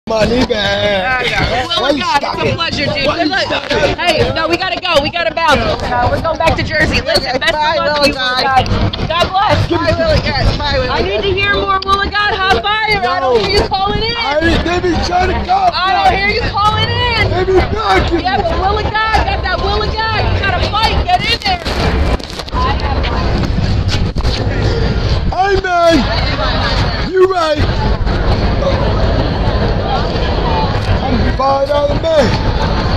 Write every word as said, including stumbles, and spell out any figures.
money, man. Will and God, it's a pleasure, dude. Good luck. Hey, no, we gotta go. We gotta bounce. Uh, we're going back to Jersey. Listen, best Bye, of luck Will to you, and Will and God. God. God bless. Bye, Will and God. Bye, Will and God. I need to hear more Will and God hot fire. I don't hear you calling in. I ain't, they be trying to call. I don't hear you calling in. They be knocking. Yeah, but Will and God, got that Will and God. You gotta fight. Get in there. Hey, man. You right. I'm five dollar man.